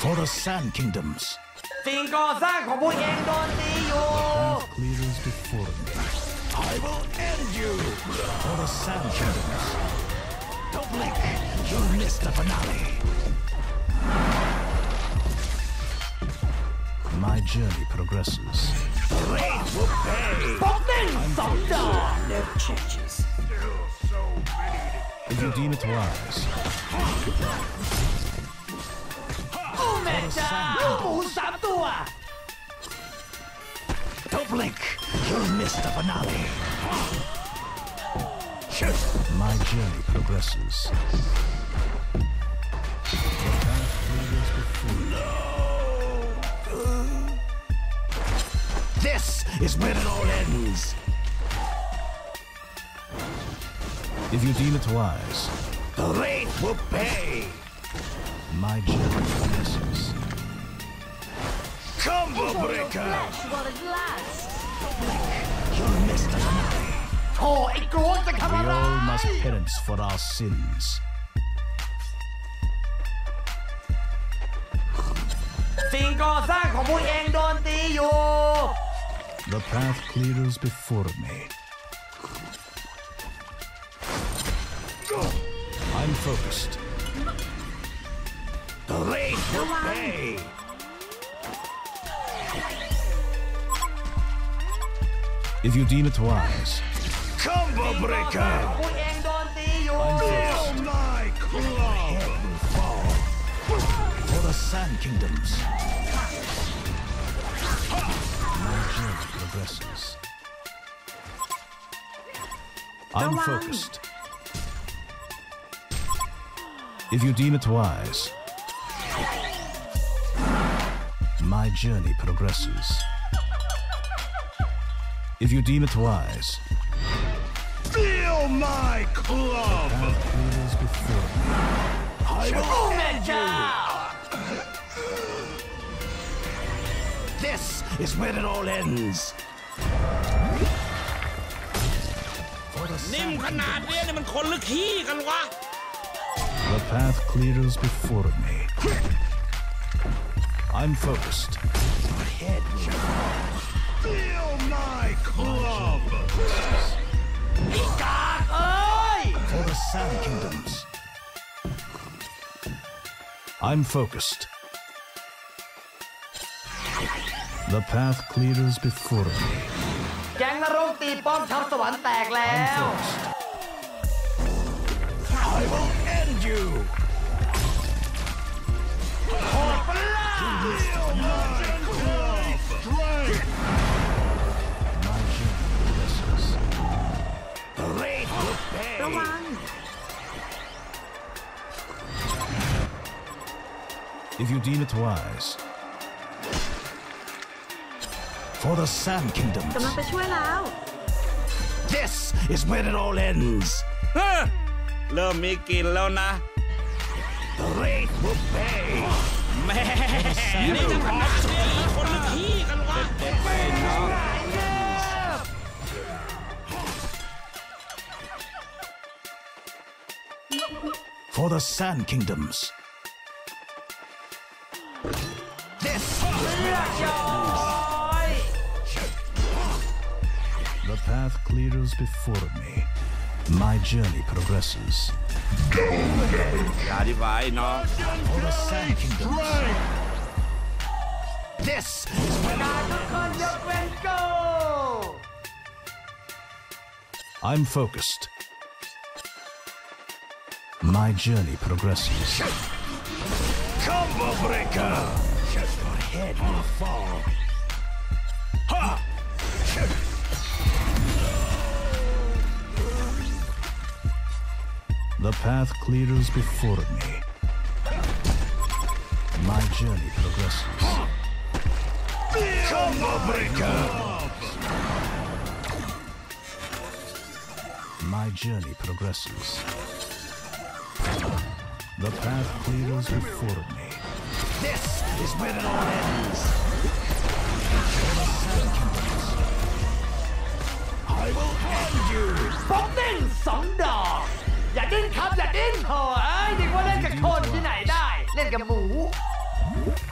For the Sand Kingdoms. สิ่งก่อสร้างของพวกเองโดนตีอยู่ Path clears before me. I will end you. For the Sand Kingdoms. Don't blink. You'll miss the finale. My journey progresses. The rain will pay. ป๊อกเด้งสองดอก No changes. If you deem it wise. โอ้แม่เจ้าลูกหมูสามตัว Don't blink. You'll miss the finale. My journey progresses. This is where it all ends. If you deem it wise, the rain will pay. My journey progresses. Combo breaker. While it lasts. You'll miss the finale. โอ้ไอ้กรวงจะทำ We อะไร all must penance for our sins. สิ่งก่อสร้างของพวกเองโดนตีอยู่ The path clears before me. I'm focused. The rain will pay. If you deem it wise. Combo breaker. พวกเองโดนตีอยู่ Feel my claw. Head will fall. For the Sand Kingdoms. My journey progresses. I'm focused. If you deem it wise. My journey progresses. If you deem it wise. Feel my club! Before me. I will โอ้แม่เจ้า This is where it all ends. นิ่มขนาดนี้เนี่ยมันคนหรือขี้กันวะ The path clears before me. I'm focused. My head will feel my club. กากเอ้ย For the Sand Kingdoms. I'm focused. The path clears before me. แก๊งนรกตีป้อมชาวสวรรค์แตกแล้ I'm ว focused. I will end you. โหดปะล่ะ Feel my club. Strength. My journey progresses. The rain will pay. ระวัง If you deem it wise. For the Sand Kingdoms. กำลังไปช่วยแล้ว This is where it all ends. เฮ้อเริ่มมีกลิ่นแล้วนะ The rain will pay. แม่นี่จะขนาดนี้แล้วคนหรือขี้กันวะ For the Sand Kingdoms. This is where it ends. The path clears before me. My journey progresses. อธิบายน้อง For the Sand Kingdoms. This is where ทุกคนยกเว้นกู I'm focused. My journey progresses. Combo breaker. Your head will fall. Ha! The path clears before me. My journey progresses. Combo breaker. My journey progresses. The path clears before me. This is where it all ends. I will end you. ป๊อกเด้งสองดอก อย่าดิ้นครับอย่าดิ้นโถ่เอ้ยนึกว่าเล่นกับคนที่ไหนได้ เล่นกับหมู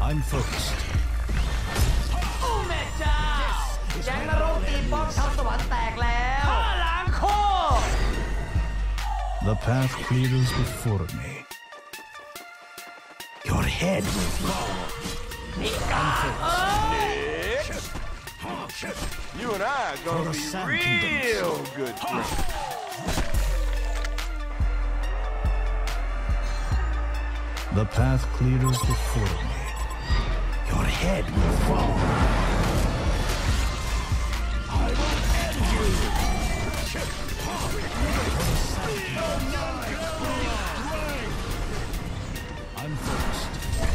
I'm focused. โอ้แม่เจ้าแก๊งนรกตีป้อมทัพสวรรค์แตกแล้วข้าล้างโคตร The path clears before me. Your head will fall. นี่กาเอ้ย You and I are gonna be real good friends. The path clears before me. Your head will fall. I will end you. I'm first.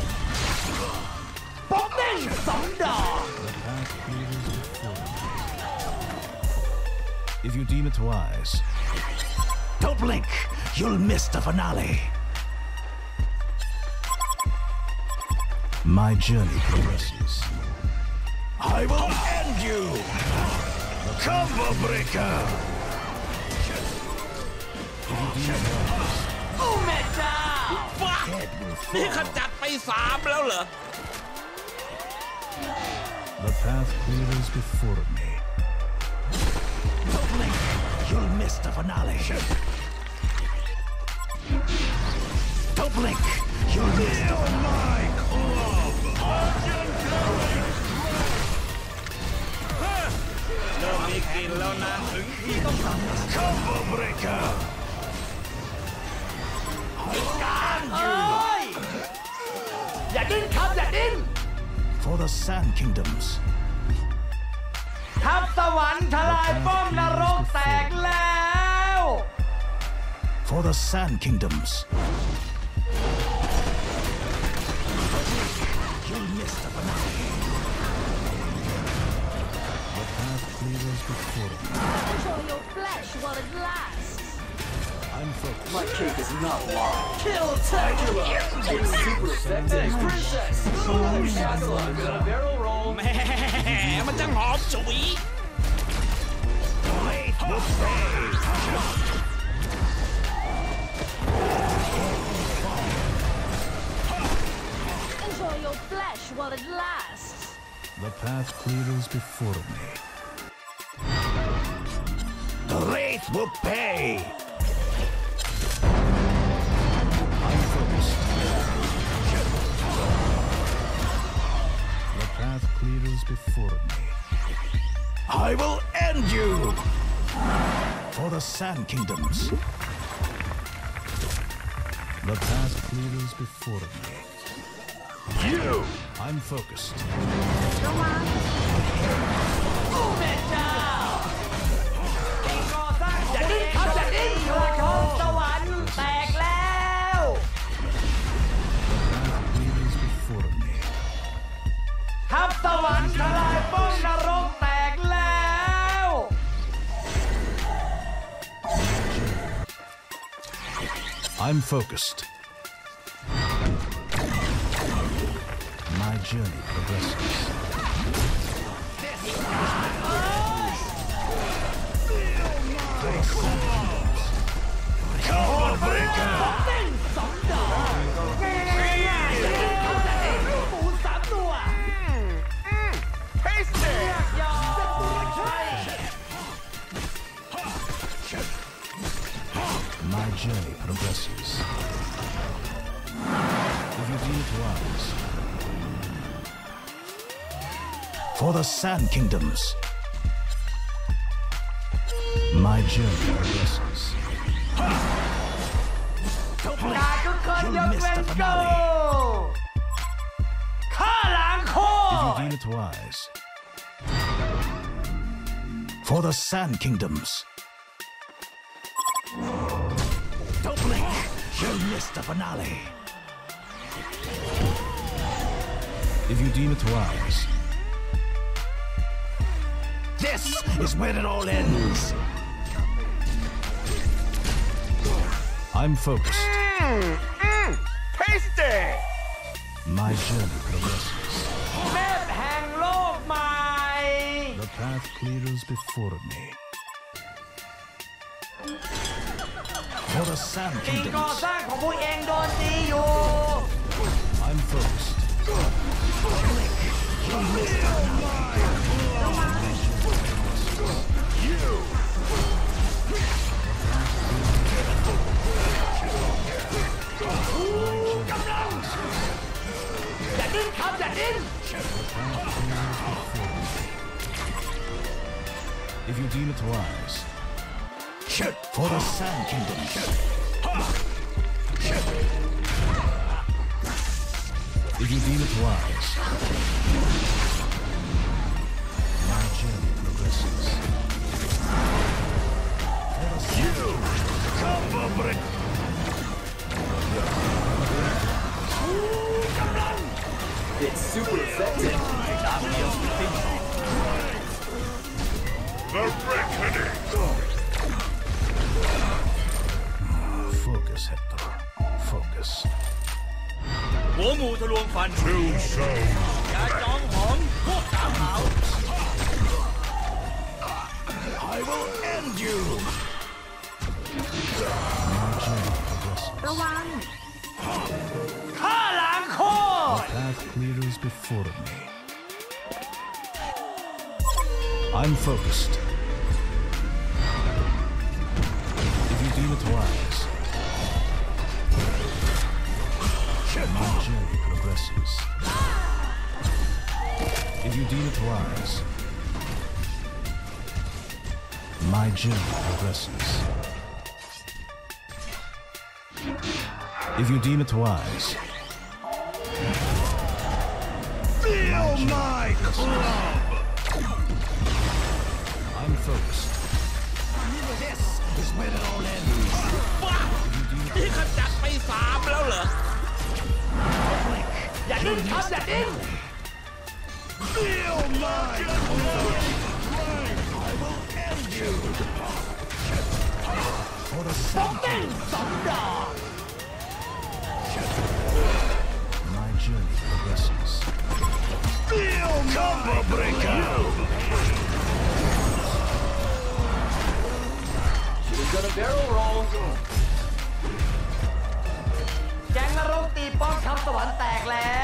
ป๊อกเด้งสองดอก The path clears before me. If you deem it wise, don't blink. You'll miss the finale. My journey progresses. I will end you. Combo breaker. โอ้แม่เจ้าว้านี่ขจัดไป3แล้วเหรอ The path clears before me. Don't blink. You'll miss the finale. Don't blink. You'll miss the finale. เริ่มมีกลิ่นแล้วนะ Combo breaker. เอ้ยอย่าดิ้นครับอย่าดิ้น For the Sand Kingdoms. ทัพสวรรค์ทลายป้อมนรกแตกแล้ว For the Sand Kingdoms. You'll miss the finale. The path clears before me. Enjoy your flesh while it lasts. I'm focused. My cake is not long. Kill Dracula. It's super effective. Princess. Castle. I'm gonna barrel roll. แหมมันจังหอมฉุย Enjoy your flesh while it lasts. The path clears before me. The wraith will pay. I'm focused. The path clears before me. I will end you. For the Sand Kingdoms. The path clears before me. You. I'm focused. ระวังโอ้แม่เจ้าสิ่งก่อสร้างอย่าดิ้นครับอย่าดิ้นกระทงสวรรค์แตกแล้ว The path clears before me. ทัพสวรรค์ทลายป้อมนรกแตกแล้ว I'm focused. My journey progresses. Combo breaker. เต้นสองดอกอย่าดิ้นครับอย่าดิ้นหมูสามตัว Tasty. ยอมใช่ My journey progresses. If you deem it wise. For the Sand Kingdoms. My journey progresses. กาทุกคนยกเว้นโกข้าล้างโค If you ตร deem it wise. For the Sand Kingdoms. Don't blink. You'll miss the finale. If you deem it wise. This is where it all ends. I'm focused. Tasty. My journey progresses. แมพแห่งโลกใหม่ The path clears before me. For the Sand สิ่งก่อ Kingdoms. สร้างของพวกเองโดนตีอยู่ I'm focused. อย่าดิ้นครับอย่าดิ้น If you deem it wise. For the Sand Kingdoms. If you deem it wise. My journey progresses. It's super effective ดาบเดียวทิ้ง The reckoning. Focus, Hector. Focus. หัวหมูทะลวงฟัน Too soon. ยาจองหอมพวกสาวขาว I will end you. My journey progresses. ระวังข้าล้างโคตร Path clears before me. I'm focused. If you deem it wise. My journey progresses. If you deem it wise. My journey progresses. If you deem it wise. Feel my club. I'm focused. This is where it all ends. บ้านี่ขจัดไป3แล้วเหรออย่าดิ้นครับอย่าดิ้น Feel my club. I will end you. For the ต้อง Sand เต้น Kingdoms. สองดอก My journey progresses. Feel combo breaker. Should've done a barrel roll แก๊งนรกตีป้อมทัพสวรรค์แตกแล้ว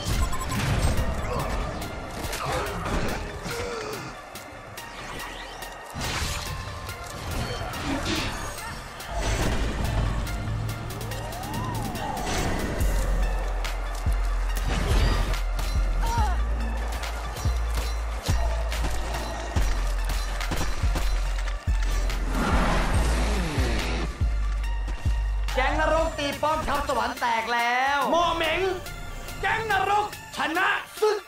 แก๊งนรกตีป้อมทัพสวรรค์แตกแล้วโมเหม็งแก๊งนรกชนะศึก